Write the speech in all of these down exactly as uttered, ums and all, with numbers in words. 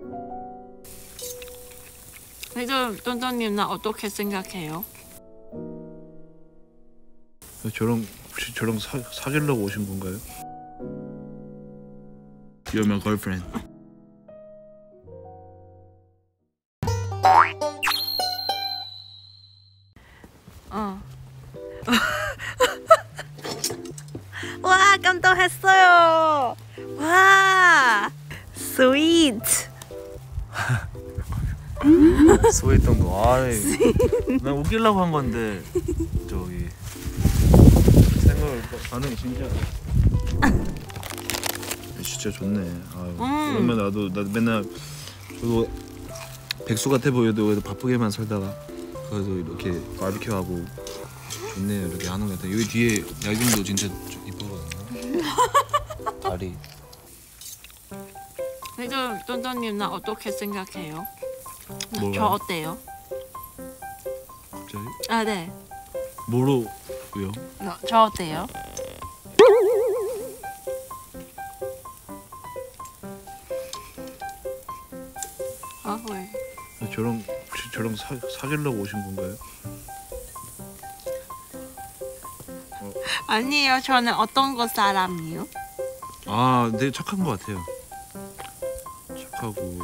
지금 똔똔님 나 어떻게 생각해요? 저랑 혹시 저랑 사, 사귀려고 오신 건가요? You're my girlfriend. 어. 와 깜짝했어요. 와 스위트. 스웨이던 거. 아이, 난 웃기려고 한 건데 저기 생각을 반응이 진짜 진짜 좋네. 아유, 음. 오랜만에 나도 나 맨날 저도 백수 같아 보여도 그래도 바쁘게만 살다가 그래도 이렇게 바비큐 하고 좋네요. 이렇게 하는 것 같아. 여기 뒤에 야경도 진짜 이쁘거든요. 다리. 지금 똔똔님 나 어떻게 생각해요? 뭐가요? 저 어때요? 갑자기? 아 네. 뭐로요? 너, 저 어때요? 아 왜? 저랑 혹시 저랑 사, 사귀려고 오신 건가요? 어. 아니에요. 저는 어떤 거 사람이요? 아, 되게 착한 것 같아요. 착하고.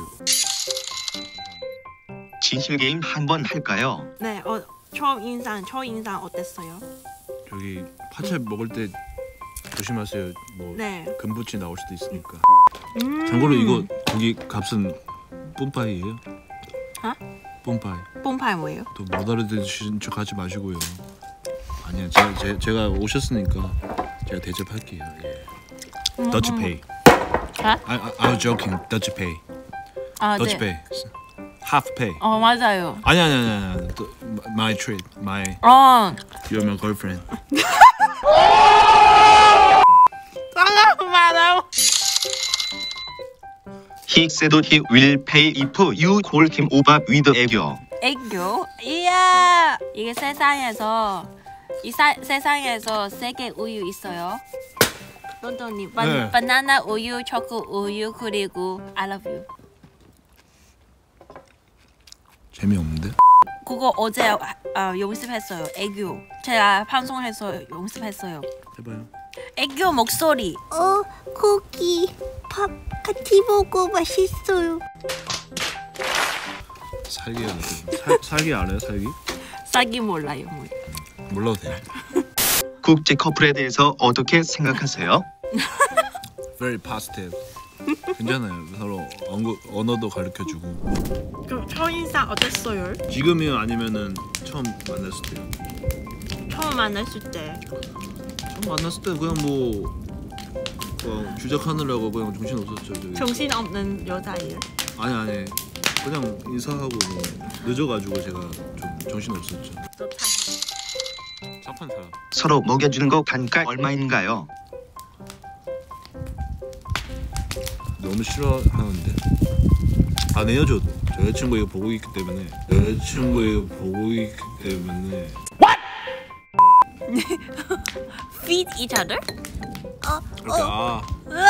진실 게임 한번 할까요? 네. 어, 처음 인상, 첫 인상 어땠어요? 저기 파채 먹을 때 조심하세요. 뭐 네. 금붙이 나올 수도 있으니까. 음. 참고로 이거 고기 값은 뽐빠이예요. 어? 뽐빠이. 뽕파이 뭐예요? 또 못 알아듣시는 척 하지 마시고요. 아니야, 제가 제, 제가 오셨으니까 제가 대접할게요. 예. 음, Dutch 음. pay. 아? I, I, I was joking. Dutch pay. 아 Dutch 네. pay. Half pay. 어 맞아요. 아니 아니 아니 아니. My treat. My. 어. You're my girlfriend. 달라고 말하고. He said he will pay if you call him over with 애교. 애교? 이야. 이게 세상에서 이 사, 세상에서 세 개 우유 있어요. 똔똔님, 바, 네. 바나나 우유, 초코 우유 그리고 I love you. 재미없는데? 그거 어제 어, 연습했어요. 애교. 제가 방송에서 연습했어요. 해봐요. 애교 목소리. 어, 고기 밥 같이 먹어 맛있어요. 살기 알아요. 살 살기 알아요? 살기? 싸기 몰라요. 뭐. 몰라도 돼요. 국제 커플에 대해서 어떻게 생각하세요? Very positive. 괜찮아요. 서로 언어, 언어도 가르쳐주고. 그럼 첫인상 어땠어요? 지금이요 아니면은 처음 만났을 때요? 처음 만났을 때. 처음 만났을 때 그냥 뭐 어, 주작하느라고 그냥 정신 없었죠. 저기. 정신 없는 여자예요. 아니 아니 그냥 인사하고 뭐 늦어가지고 제가 좀 정신 없었죠. 저 타시. 착한 사람. 서로 먹여주는 거 단가 얼마인가요? 너무 싫어하는데. 안 해요 저도. 저 여자친구 이거 보고 있기 때문에. 여자친구 이거 보고 있기 때문에. Feed each other? 이렇게 아.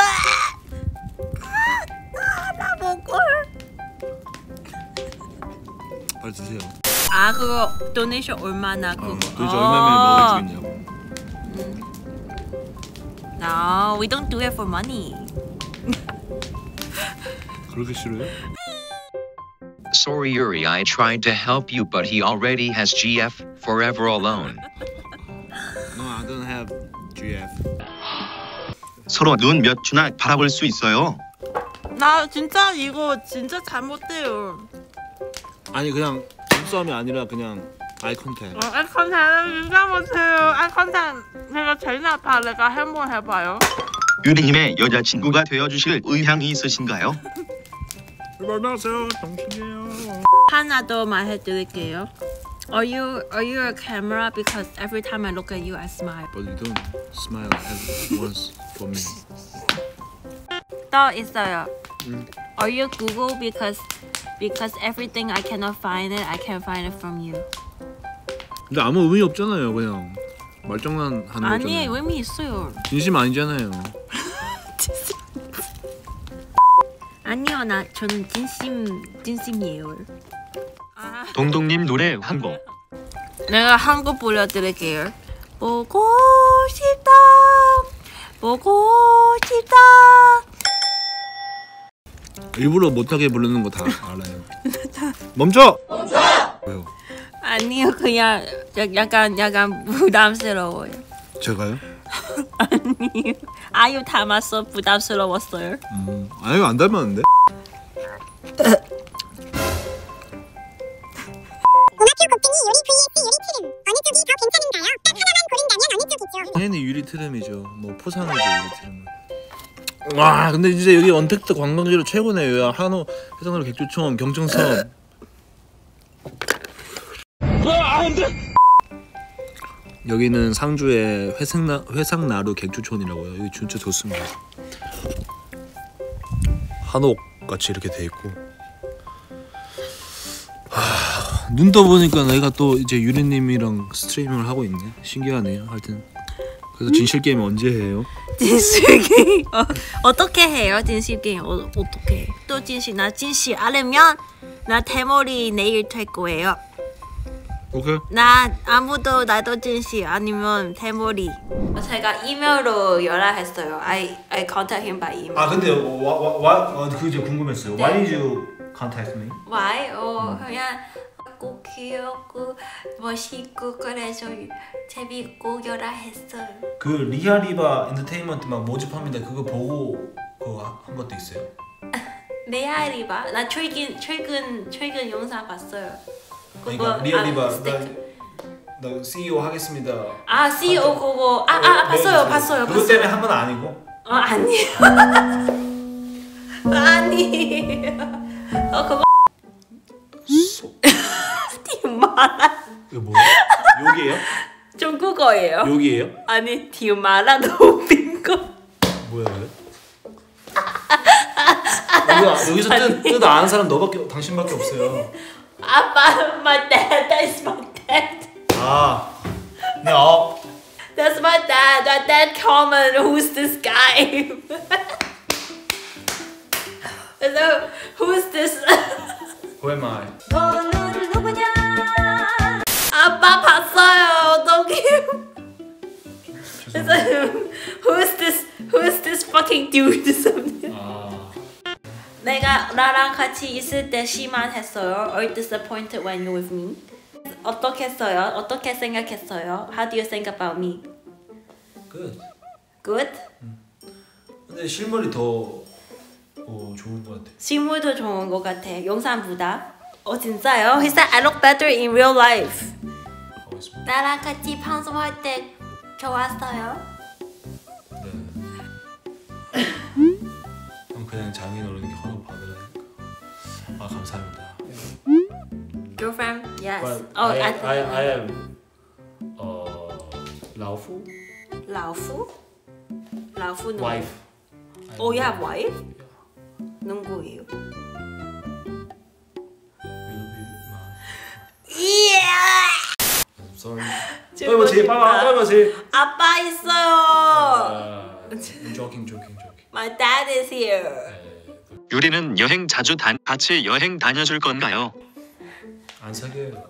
나 먹을. 빨리 드세요. 아 그거 도네이션 얼마나 그거? 어, 도대체 얼마면 먹어주겠냐고. No, we don't do it for money. 그렇게 싫어요? Sorry Yuri, I tried to help you but he already has G F, forever alone. No, I don't have G F. 서로 눈 몇 주나 바라볼 수 있어요? 나 진짜 이거 진짜 잘못돼요. 아니 그냥 눈싸움이 아니라 그냥 아이 컨택. 어, 아이 컨택 진짜 못해요. 아이 컨택 내가 제일 나빠. 내가 한번 해봐요. 유리님의 여자친구가 되어주실 의향이 있으신가요? 만나세요, 정신이에요. 하나 더 말해드릴게요. Are you are you a camera? Because every time I look at you, I smile. But you don't smile at once for me. 또 있어요. 음. Are you Google? Because because everything I cannot find it, I can find it from you. 근데 아무 의미 없잖아요, 그냥 말장난 하는 아니 거잖아요. 의미 있어요. 진심 아니잖아요. 아니요, 나 저는 진심 진심이에요. 아. 동동님 노래 한 곡. 내가 한 곡 불러드릴게요. 보고 싶다, 보고 싶다. 일부러 못하게 부르는 거 다 알아요. 멈춰! 멈춰! 왜요? 아니요, 그냥 야, 약간 약간 부담스러워요. 제가요? 아니요, 아유 닮았어 부담스러웠어요. 음, 아유 안 닮았는데? 오마큐 곱등이 요리 vs 요리 트름 어느 쪽이 더 괜찮은가요? 딱 하나만 고른다면 어느 쪽이죠? 당연히 유리 트름이죠. 뭐 포상이죠 유리 트름은. 와 근데 진짜 여기 언택트 관광지로 최고네요. 한호 해상도로 객조촌 경청섬. 여기는 상주의 회상나, 회상나루 객조촌이라고요. 여기 진짜 좋습니다. 한옥 같이 이렇게 돼 있고. 하, 눈 떠보니까 내가 또 이제 유리님이랑 스트리밍을 하고 있네. 신기하네요. 하여튼 그래서 진실 게임 언제 해요? 진실 게임 어, 어떻게 해요? 진실 게임 어, 어떻게 해? 또 진실 나 진실 알면 나 대머리 내일 될 거예요. 오케이. 나 아무도 나도 진실 아니면 대머리. 제가 이메일로 연락했어요. I I contact him by email. 아 근데 와와와 그 이제 궁금했어요. 네. Why did you contact me? Why? 어 그냥 꼭 귀엽고 멋있고 그래서 재밌고 연락했어요. 그 리아리바 엔터테인먼트 막 모집합니다. 그거 보고 그거 한 것도 있어요? 레알리바? 나 최근 최근 최근 영상 봤어요. 그러니까 그거, 리아리바 아, 나, 스티커. 나 씨이오 하겠습니다. 아 씨이오 그거 아, 아 봤어요 봤어요 그것 봤어요. 때문에 한 건 아니고? 어 아니에요. 아니에요. 어 그거 소... 디마라 이거 뭐야? 욕이에요? 중국어예요. 욕이에요? 아니 디마라 너무 빈거. 뭐야 그래? 여기, 여기서 뜻, 뜻 아는 사람 너밖에 당신밖에 없어요. 아빠 my dad that's my dad. 아, 네 어. That's my dad. My dad comment, who's this guy? So, who's this? Who am I? 너는 누구냐? 아빠 봤어요. 어떡해. So, who's this? Who's this fucking dude? 아, 내가 나랑 같이 있을 때 실망했어요. Are you disappointed when you're with me? 어떻게 했어요? 어떻게 생각했어요? How do you think about me? good. Good? 근데 실물이 더 어, 좋은 것 같아. 실물도 좋은 것 같아. 영상보다. 어 진짜요? He said I look better in real life. 하고 있습니다. 나랑 같이 방송할 때 좋았어요. 네. 그럼 그냥 장인어른이 허락 받으라니까. 아 감사합니다. Girlfriend? Yes. But oh, I, I, I, I am uh, 老夫老夫? 老夫 누구? wife. Oh, you have wife? 누구예요? Yeah. Sorry. 떨고 제 봐봐 떨고 제. 아빠 있어요. Uh, joking joking joking. My dad is here. 유리는 여행 자주 단 같이 여행 다녀줄 건가요? 안 사귀어요.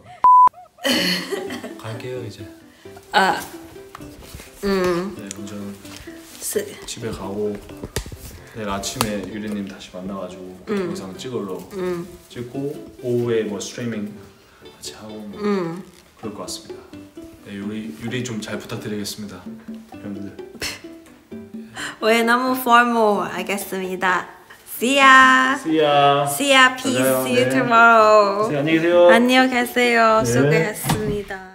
갈게요 이제. 아, 음, 네, 그럼 저는 스, 집에 가고 내일 아침에 유리님 다시 만나가지고 음. 영상 찍으러 음, 찍고 오후에 뭐 스트리밍 같이 하고 뭐 음. 그럴 것 같습니다. 네, 유리 유리 좀 잘 부탁드리겠습니다, 여러분들. 왜 너무 formal 알겠습니다. See ya. See ya. See ya. Peace. 맞아요. See you 네. tomorrow. 네, 안녕히 계세요. 안녕 계세요. 네. 수고했습니다.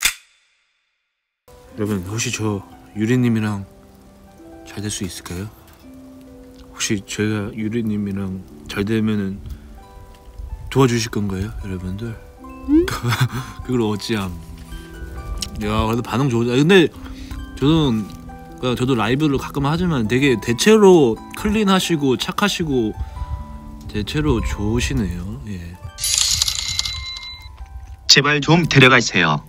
여러분 혹시 저 유리님이랑 잘 될 수 있을까요? 혹시 제가 유리님이랑 잘 되면은 도와주실 건가요, 여러분들? 그걸 어찌함. 야, 그래도 반응 좋아. 근데 저는 그러니까 저도 라이브를 가끔 하지만 되게 대체로 클린하시고 착하시고 대체로 좋으시네요. 예. 제발 좀 데려가세요.